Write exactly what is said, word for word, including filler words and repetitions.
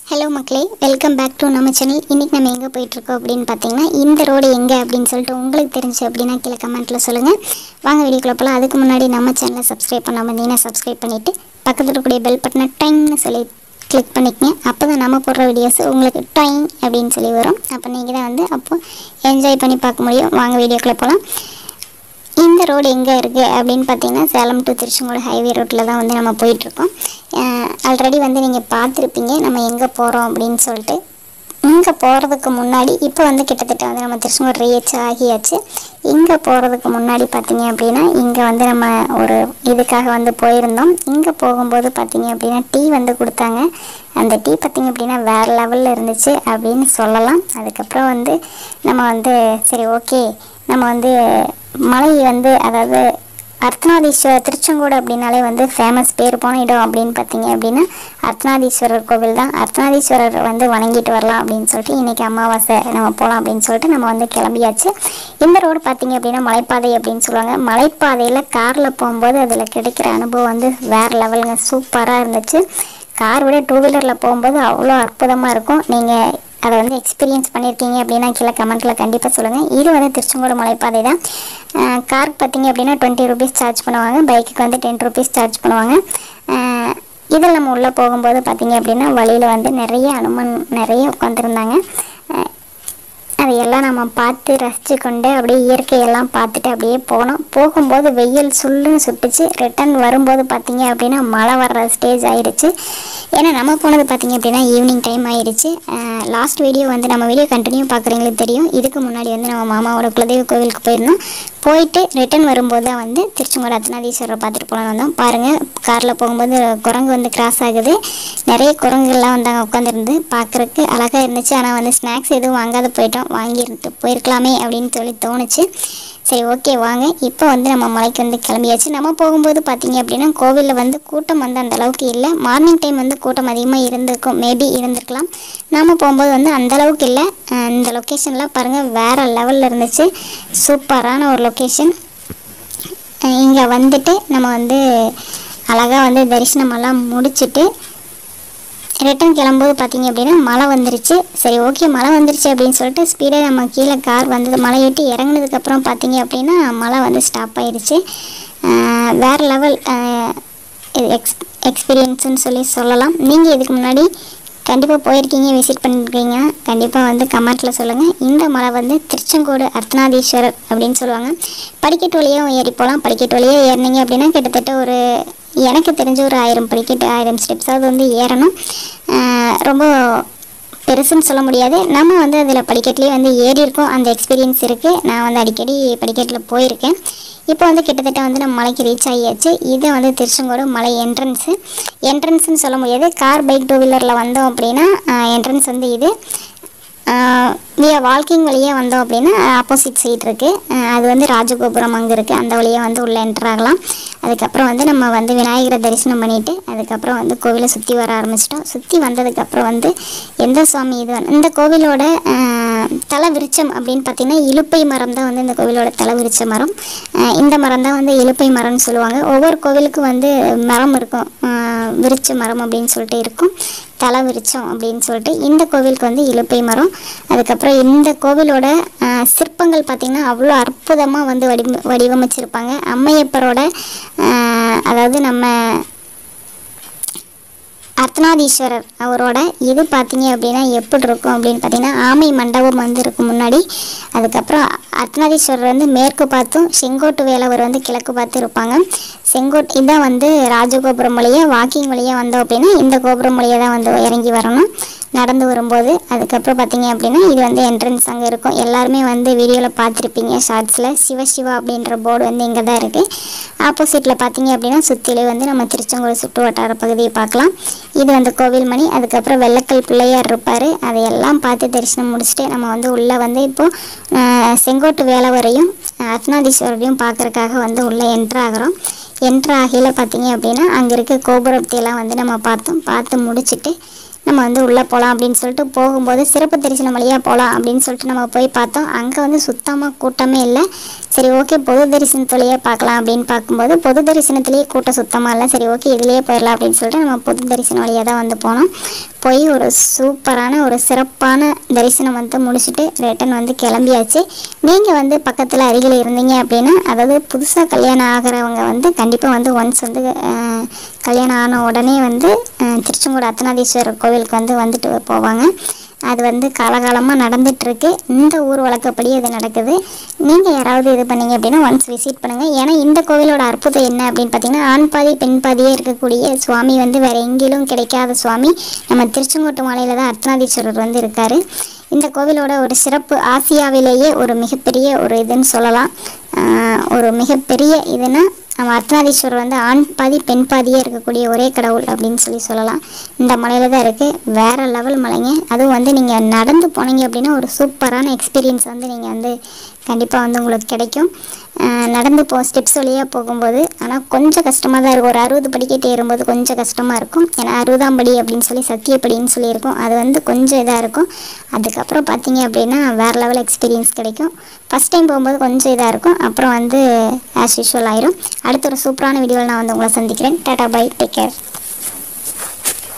Hello மக்களே, welcome back to நம்ம channel. இன்றைக்கி நம்ம எங்கே போயிட்டுருக்கோம் அப்படின்னு பார்த்தீங்கன்னா, இந்த ரோடு எங்கே அப்படின்னு சொல்லிட்டு உங்களுக்கு தெரிஞ்சு அப்படின்னா கீழே கமெண்ட்டில் சொல்லுங்கள். வாங்க வீடியோக்குள்ள போகலாம். அதுக்கு முன்னாடி நம்ம சேனலை சப்ஸ்கிரைப் பண்ணாமல் இருந்தீங்கன்னா சப்ஸ்கிரைப் பண்ணிவிட்டு பக்கத்தில் இருக்கக்கூடிய பெல் பட்டனை டைம்னு சொல்லி கிளிக் பண்ணிக்கங்க. அப்போ தான் நம்ம போடுற வீடியோஸ் உங்களுக்கு டைம் அப்படின்னு சொல்லி வரும். அப்போ நீங்கள் தான் வந்து அப்போது என்ஜாய் பண்ணி பார்க்க முடியும். வாங்க வீடியோக்குள்ளே போகலாம். இந்த ரோடு எங்கே இருக்குது அப்படின்னு பார்த்தீங்கன்னா, சேலம் டு திருச்செங்கோடு ஹைவே ரோட்டில் தான் வந்து நம்ம போயிட்டுருக்கோம். ஆல்ரெடி வந்து நீங்கள் பார்த்துருப்பீங்க நம்ம எங்கே போகிறோம் அப்படின்னு சொல்லிட்டு. இங்கே போகிறதுக்கு முன்னாடி இப்போ வந்து கிட்டத்தட்ட வந்து நம்ம திருச்செங்கோடு ரீச் ஆகியாச்சு. இங்கே போகிறதுக்கு முன்னாடி பார்த்தீங்க அப்படின்னா, இங்கே வந்து நம்ம ஒரு இதுக்காக வந்து போயிருந்தோம். இங்கே போகும்போது பார்த்தீங்க அப்படின்னா டீ வந்து கொடுத்தாங்க. அந்த டீ பார்த்திங்க அப்படின்னா வேறு லெவலில் இருந்துச்சு அப்படின்னு சொல்லலாம். அதுக்கப்புறம் வந்து நம்ம வந்து சரி ஓகே நம்ம வந்து மலை வந்து அதாவது அர்த்தநாதீஸ்வரர் திருச்செங்கோடு அப்படின்னாலே வந்து ஃபேமஸ் பேர் போன இடம் அப்படின்னு பார்த்தீங்க அப்படின்னா அர்த்தநாதீஸ்வரர் கோவில் தான். அர்த்தநாதீஸ்வரர் வந்து வணங்கிட்டு வரலாம் அப்படின்னு சொல்லிட்டு இன்றைக்கி அமாவாசை நம்ம போகலாம் அப்படின்னு சொல்லிட்டு நம்ம வந்து கிளம்பியாச்சு. இந்த ரோடு பார்த்திங்க அப்படின்னா மலைப்பாதை அப்படின்னு சொல்லுவாங்க. மலைப்பாதையில் காரில் போகும்போது அதில் கிடைக்கிற அனுபவம் வந்து வேறு லெவலுங்க, சூப்பராக இருந்துச்சு. கார் விட டூ வீலரில் போகும்போது அவ்வளோ அற்புதமாக இருக்கும். நீங்கள் அதை வந்து எக்ஸ்பீரியன்ஸ் பண்ணியிருக்கீங்க அப்படின்னா கீழே கமெண்ட்டில் கண்டிப்பாக சொல்லுங்கள். இது வந்து திருச்செங்கோடு மலைப்பாதை தான். காருக்கு பார்த்திங்க அப்படின்னா டுவெண்ட்டி ருபீஸ் சார்ஜ் பண்ணுவாங்க, பைக்குக்கு வந்து டென் ருபீஸ் சார்ஜ் பண்ணுவாங்க. இதில் நம்ம உள்ளே போகும்போது பார்த்திங்க அப்படின்னா வழியில் வந்து நிறைய அனுமன் நிறைய உட்காந்துருந்தாங்க. அதையெல்லாம் நம்ம பார்த்து ரசித்து கொண்டு அப்படியே இயற்கையெல்லாம் பார்த்துட்டு அப்படியே போனோம். போகும்போது வெயில் சுள்ளுன்னு சுட்டுச்சு. ரிட்டன் வரும்போது பார்த்திங்க அப்படின்னா மழை வர்ற ஸ்டேஜ் ஆகிடுச்சு. ஏன்னா நம்ம போனது பார்த்திங்க அப்படின்னா ஈவினிங் டைம் ஆகிடுச்சு. லாஸ்ட் வீடியோ வந்து நம்ம வீடியோ கண்டினியூ பார்க்குறவங்களுக்கு தெரியும். இதுக்கு முன்னாடி வந்து நம்ம மாமாவோட குலதெய்வ கோவிலுக்கு போயிருந்தோம். போயிட்டு ரிட்டன் வரும்போது தான் வந்து திருச்செங்கோடு அர்த்தநாதீஸ்வரரை பார்த்துட்டு போகலான்னு வந்தோம். பாருங்கள், காரில் போகும்போது குரங்கு வந்து கிராஸ் ஆகுது. நிறைய குரங்குகள்லாம் வந்தாங்க உட்காந்துருந்து. பார்க்குறதுக்கு அழகாக இருந்துச்சு. ஆனால் வந்து ஸ்நாக்ஸ் எதுவும் வாங்காத போயிட்டோம். வாங்கிட்டு போயிருக்கலாமே அப்படின்னு சொல்லி தோணுச்சு. சரி ஓகே வாங்க, இப்போ வந்து நம்ம மலைக்கு வந்து கிளம்பியாச்சு. நம்ம போகும்போது பார்த்திங்க அப்படின்னா கோவிலில் வந்து கூட்டம் வந்து அந்த அளவுக்கு இல்லை. மார்னிங் டைம் வந்து கூட்டம் அதிகமாக இருந்திருக்கும், மேபி இருந்திருக்கலாம். நம்ம போகும்போது வந்து அந்தளவுக்கு இல்லை. இந்த லொக்கேஷன்லாம் பாருங்கள் வேறு லெவலில் இருந்துச்சு. சூப்பரான ஒரு லொக்கேஷன். இங்கே வந்துட்டு நம்ம வந்து அழகாக வந்து தரிசனமெல்லாம் முடிச்சுட்டு ரிட்டன் கிளம்பும்போது பார்த்திங்க அப்படின்னா மழை வந்துருச்சு. சரி ஓகே மழை வந்துருச்சு அப்படின்னு சொல்லிட்டு ஸ்பீடாக நம்ம கீழே கார் வந்தது. மழை ஏற்றி இறங்குனதுக்கப்புறம் பார்த்திங்க அப்படின்னா மழை வந்து ஸ்டாப் ஆகிடுச்சு. வேறு லெவல் எக்ஸ் எக்ஸ்பீரியன்ஸுன்னு சொல்லி சொல்லலாம். நீங்கள் இதுக்கு முன்னாடி கண்டிப்பாக போயிருக்கீங்க, விசிட் பண்ணியிருக்கீங்க, கண்டிப்பாக வந்து கமெண்ட்டில் சொல்லுங்கள். இந்த மலை வந்து திருச்செங்கோடு அர்த்தநாதீஸ்வரர் அப்படின்னு சொல்லுவாங்க. படிக்கட்டு வழியாக ஏறி போகலாம். படிக்கட்டு வழியாக ஏறினீங்க அப்படின்னா கிட்டத்தட்ட ஒரு எனக்கு தெரிஞ்ச ஒரு ஆயிரம் படிக்கட்டு ஆயிரம் ஸ்டெப்ஸாவது வந்து ஏறணும். ரொம்ப பெருசுன்னு சொல்ல முடியாது. நம்ம வந்து அதில் படிக்கட்டுலேயே வந்து ஏறி இருக்கோம். அந்த எக்ஸ்பீரியன்ஸ் இருக்குது. நான் வந்து அடிக்கடி படிக்கட்டில் போயிருக்கேன். இப்போ வந்து கிட்டத்தட்ட வந்து நம்ம மலைக்கு ரீச் ஆகியாச்சு. இது வந்து திருச்செங்கோடு மலை என்ட்ரன்ஸு. என்ட்ரன்ஸுன்னு சொல்ல முடியாது. கார் பைக் டூ வீலரில் வந்தோம் அப்படின்னா என்ட்ரன்ஸ் வந்து இது. வியா வால்கிங் வழியாக வந்தோம் அப்படின்னா ஆப்போசிட் சைட் இருக்குது. அது வந்து ராஜகோபுரம் அங்கே இருக்குது. அந்த வழியாக வந்து உள்ளே என்ட்ரு ஆகலாம். அதுக்கப்புறம் வந்து நம்ம வந்து விநாயகரை தரிசனம் பண்ணிவிட்டு அதுக்கப்புறம் வந்து கோவிலை சுற்றி வர ஆரம்பிச்சிட்டோம். சுற்றி வந்ததுக்கப்புறம் வந்து எந்த சுவாமி இது இந்த கோவிலோட தலை விருட்சம் அப்படின்னு பார்த்திங்கன்னா இலுப்பை மரம் தான் வந்து இந்த கோவிலோட தலை விருட்ச மரம். இந்த மரம் தான் வந்து இலுப்பை மரம்னு சொல்லுவாங்க. ஒவ்வொரு கோவிலுக்கும் வந்து மரம் இருக்கும், விருட்ச மரம் அப்படின்னு சொல்லிட்டு இருக்கும், தலை விருட்சம் அப்படின்னு சொல்லிட்டு. இந்த கோவிலுக்கு வந்து இலுப்பை மரம். அதுக்கப்புறம் இந்த கோவிலோட சிற்பங்கள் பார்த்திங்கன்னா அவ்வளோ அற்புதமாக வந்து வடி வடிவமைச்சிருப்பாங்க. அம்மையப்பரோட அதாவது நம்ம அர்த்தநாதீஸ்வரர் அவரோட இது பார்த்திங்க அப்படின்னா எப்படி இருக்கும் அப்படின்னு பார்த்திங்கன்னா ஆமை மண்டபம் வந்து இருக்கும் முன்னாடி. அதுக்கப்புறம் அர்த்தநாதீஸ்வரர் வந்து மேற்கு பார்த்தும் செங்கோட்டு வேலவர் வந்து கிழக்கு பார்த்து இருப்பாங்க. செங்கோட் இதான் வந்து ராஜகோபுரம் வழியாக வாக்கிங் வழியாக வந்தோம் அப்படின்னா இந்த கோபுரம் வழியாக தான் வந்து இறங்கி வரணும் நடந்து வரும்போது. அதுக்கப்புறம் பார்த்திங்க அப்படின்னா இது வந்து என்ட்ரன்ஸ் அங்கே இருக்கும். எல்லாருமே வந்து வீடியோவில் பார்த்துருப்பீங்க ஷார்ட்ஸில். சிவசிவா அப்படின்ற போர்டு வந்து இங்கே தான் இருக்குது. ஆப்போசிட்டில் பார்த்திங்க அப்படின்னா சுற்றிலே வந்து நம்ம திருச்செங்கோடு சுற்று வட்டார பகுதியை பார்க்கலாம். இது வந்து கோவில் மணி. அதுக்கப்புறம் வெள்ளக்கல் பிள்ளையார் இருப்பார். அதையெல்லாம் பார்த்து தரிசனம் முடிச்சுட்டு நம்ம வந்து உள்ளே வந்து இப்போது செங்கோட்டு வேலவரையும் அர்த்தநாதீஸ்வரரையும் பார்க்குறக்காக வந்து உள்ளே என்ட்ரு ஆகிறோம். என்ட்ரு ஆகையில் பார்த்திங்க அப்படின்னா அங்கே இருக்க கோபுரத்தையெல்லாம் வந்து நம்ம பார்த்தோம். பார்த்து முடிச்சுட்டு நம்ம வந்து உள்ளே போகலாம் அப்படின்னு சொல்லிட்டு போகும்போது சிறப்பு தரிசனம் வழியாக போகலாம் அப்படின்னு சொல்லிட்டு நம்ம போய் பார்த்தோம். அங்கே வந்து சுத்தமாக கூட்டமே இல்லை. சரி ஓகே பொது தரிசனத்துலேயே பார்க்கலாம் அப்படின்னு பார்க்கும்போது பொது தரிசனத்துலேயே கூட்டம் சுத்தமாக இல்லை. சரி ஓகே இதுலேயே போயிடலாம் அப்படின்னு சொல்லிட்டு நம்ம பொது தரிசனம் வழியாக தான் வந்து போனோம். போய் ஒரு சூப்பரான ஒரு சிறப்பான தரிசனம் வந்து முடிச்சுட்டு ரிட்டன் வந்து கிளம்பியாச்சு. நீங்கள் வந்து பக்கத்தில் அருகில் இருந்தீங்க அப்படின்னா, அதாவது புதுசாக கல்யாணம் ஆகிறவங்க வந்து கண்டிப்பாக வந்து ஒன்ஸ் வந்து கல்யாணம் ஆன உடனே வந்து திருச்செங்கோடு அர்த்தநாதீஸ்வரர் கோவிலுக்கு வந்து வந்துட்டு போவாங்க. அது வந்து காலகாலமாக நடந்துகிட்ருக்கு. இந்த ஊர் வழக்கப்படி அது நடக்குது. நீங்கள் யாராவது இது பண்ணீங்க அப்படின்னா ஒன்ஸ் விசிட் பண்ணுங்கள். ஏன்னா இந்த கோவிலோட அற்புதம் என்ன அப்படின்னு பார்த்தீங்கன்னா, ஆண் பாதி பெண் பாதியே இருக்கக்கூடிய சுவாமி வந்து வேறு எங்கேயும் கிடைக்காத சுவாமி நம்ம திருச்செங்கோட்டு மலையில் தான் அர்த்தநாதீஸ்வரர் வந்து இருக்கார். இந்த கோவிலோட ஒரு சிறப்பு ஆசியாவிலேயே ஒரு மிகப்பெரிய ஒரு இதுன்னு சொல்லலாம். ஒரு மிகப்பெரிய இதுன்னா நம்ம அர்த்தநாதீஸ்வரர் வந்து ஆண் பாதி பெண் பாதியே இருக்கக்கூடிய ஒரே கடவுள் அப்படின்னு சொல்லி சொல்லலாம். இந்த மலையில் தான் இருக்குது. வேறு லெவல் மலைங்க. அதுவும் வந்து நீங்கள் நடந்து போனீங்க அப்படின்னா ஒரு சூப்பரான எக்ஸ்பீரியன்ஸ் வந்து நீங்கள் வந்து கண்டிப்பாக வந்து உங்களுக்கு கிடைக்கும். நடந்து போ ஸ்டெப்ஸ் வழியாக போகும்போது ஆனால் கொஞ்சம் கஷ்டமாக தான் இருக்கும். ஒரு அறுபது படிக்கட்டு ஏறும்போது கொஞ்சம் கஷ்டமாக இருக்கும். ஏன்னா அறுபதாம் படி அப்படின்னு சொல்லி சத்தியப்படின்னு சொல்லியிருக்கோம். அது வந்து கொஞ்சம் இதாக இருக்கும். அதுக்கப்புறம் பார்த்தீங்க அப்படின்னா வேறு லெவல் எக்ஸ்பீரியன்ஸ் கிடைக்கும். ஃபஸ்ட் டைம் போகும்போது கொஞ்சம் இதாக இருக்கும். அப்புறம் வந்து ஆஸ் யூஷுவல் ஆயிரும். அடுத்த ஒரு சூப்பரான வீடியோவில் நான் வந்து உங்களை சந்திக்கிறேன். Tata bye, take care.